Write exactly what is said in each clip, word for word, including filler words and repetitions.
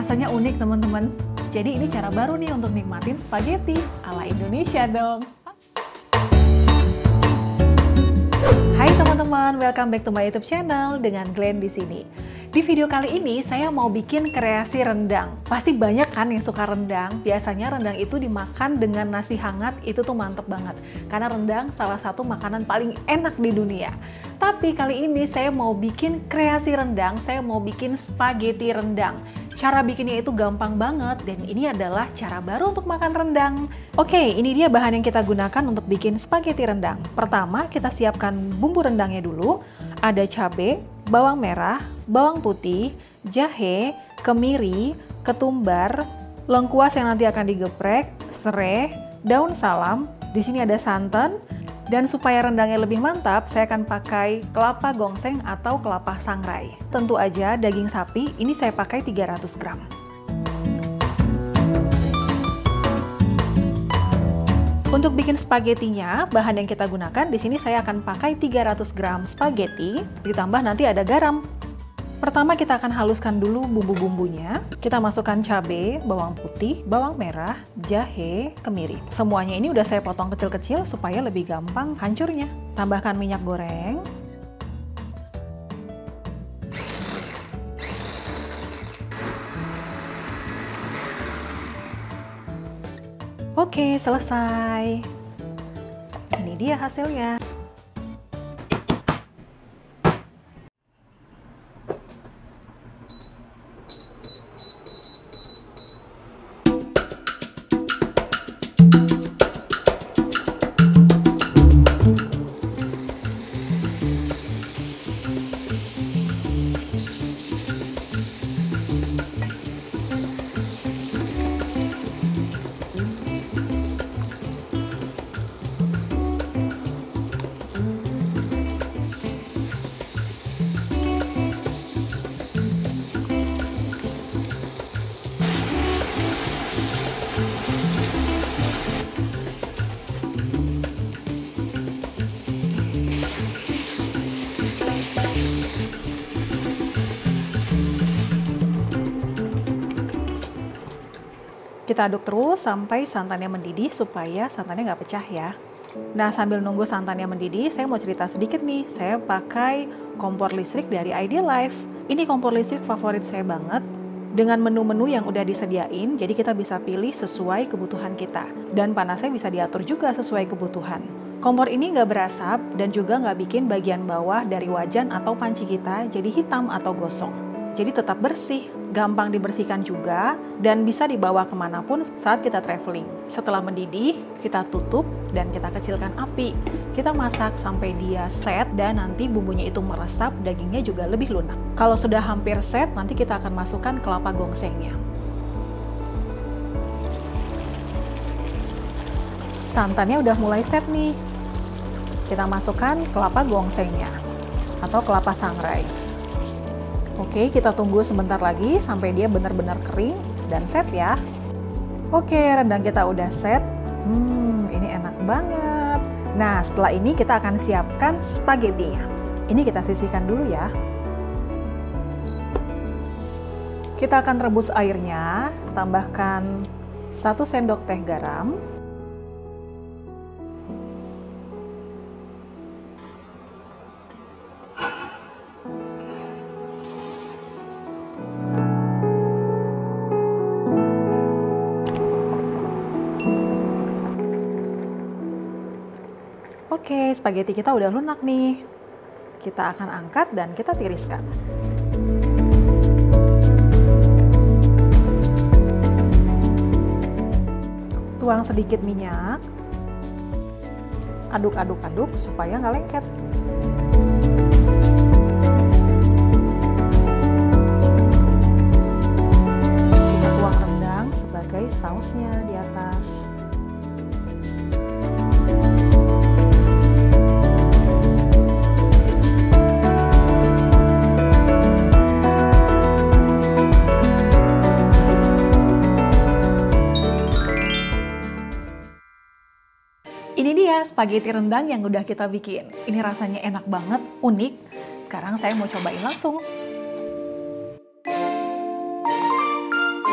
Rasanya unik teman-teman. Jadi ini cara baru nih untuk nikmatin spaghetti ala Indonesia dong. Hai teman-teman, welcome back to my YouTube channel dengan Glenn di sini. Di video kali ini saya mau bikin kreasi rendang. Pasti banyak kan yang suka rendang. Biasanya rendang itu dimakan dengan nasi hangat, itu tuh mantep banget. Karena rendang salah satu makanan paling enak di dunia. Tapi kali ini saya mau bikin kreasi rendang, saya mau bikin spaghetti rendang. Cara bikinnya itu gampang banget dan ini adalah cara baru untuk makan rendang. Oke, ini dia bahan yang kita gunakan untuk bikin spaghetti rendang. Pertama, kita siapkan bumbu rendangnya dulu. Ada cabai, bawang merah, bawang putih, jahe, kemiri, ketumbar, lengkuas yang nanti akan digeprek, serai, daun salam. Di sini ada santan. Dan supaya rendangnya lebih mantap, saya akan pakai kelapa gongseng atau kelapa sangrai. Tentu aja daging sapi, ini saya pakai tiga ratus gram. Untuk bikin spagettinya, bahan yang kita gunakan di sini saya akan pakai tiga ratus gram spaghetti, ditambah nanti ada garam. Pertama kita akan haluskan dulu bumbu-bumbunya. Kita masukkan cabai, bawang putih, bawang merah, jahe, kemiri. Semuanya ini udah saya potong kecil-kecil supaya lebih gampang hancurnya. Tambahkan minyak goreng. Oke, selesai. Ini dia hasilnya. Kita aduk terus sampai santannya mendidih supaya santannya nggak pecah ya. Nah, sambil nunggu santannya mendidih, saya mau cerita sedikit nih. Saya pakai kompor listrik dari Idealife. Ini kompor listrik favorit saya banget. Dengan menu-menu yang udah disediain, jadi kita bisa pilih sesuai kebutuhan kita. Dan panasnya bisa diatur juga sesuai kebutuhan. Kompor ini nggak berasap dan juga nggak bikin bagian bawah dari wajan atau panci kita jadi hitam atau gosong. Jadi tetap bersih, gampang dibersihkan juga, dan bisa dibawa kemanapun saat kita traveling. Setelah mendidih, kita tutup dan kita kecilkan api. Kita masak sampai dia set dan nanti bumbunya itu meresap, dagingnya juga lebih lunak. Kalau sudah hampir set, nanti kita akan masukkan kelapa gongsengnya. Santannya udah mulai set nih. Kita masukkan kelapa gongsengnya atau kelapa sangrai. Oke, kita tunggu sebentar lagi sampai dia benar-benar kering dan set ya. Oke, rendang kita udah set. Hmm, ini enak banget. Nah, setelah ini kita akan siapkan spagettinya. Ini kita sisihkan dulu ya. Kita akan rebus airnya, tambahkan satu sendok teh garam. Oke, spaghetti kita udah lunak nih. Kita akan angkat dan kita tiriskan. Tuang sedikit minyak. Aduk-aduk-aduk supaya nggak lengket. Kita tuang rendang sebagai sausnya di atas. Ini dia spaghetti rendang yang udah kita bikin. Ini rasanya enak banget, unik. Sekarang saya mau cobain langsung.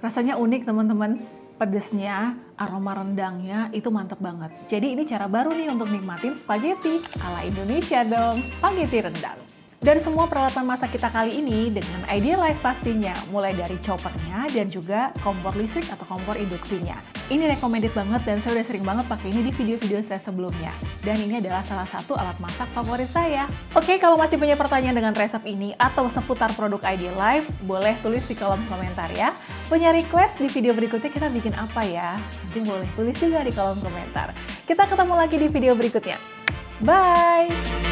Rasanya unik teman-teman. Pedesnya, aroma rendangnya itu mantep banget. Jadi ini cara baru nih untuk nikmatin spaghetti ala Indonesia dong, spaghetti rendang. Dan semua peralatan masak kita kali ini dengan Idealife pastinya, mulai dari choppernya dan juga kompor listrik atau kompor induksinya. Ini recommended banget dan saya udah sering banget pakai ini di video-video saya sebelumnya. Dan ini adalah salah satu alat masak favorit saya. Oke, kalau masih punya pertanyaan dengan resep ini atau seputar produk Idealife, boleh tulis di kolom komentar ya. Punya request di video berikutnya kita bikin apa ya? Nanti boleh tulis juga di kolom komentar. Kita ketemu lagi di video berikutnya. Bye!